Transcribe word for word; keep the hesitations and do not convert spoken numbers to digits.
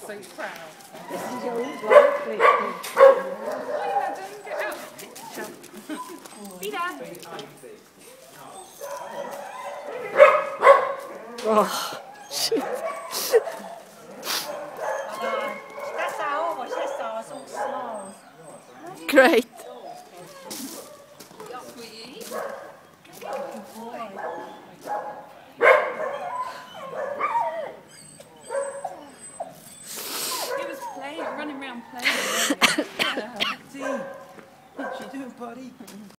so proud. This is your old life, please. Hi, madam, get out of the picture. Oh, shit. Great. Sweetie. He was playing, running around playing. Yeah. What you doing, buddy?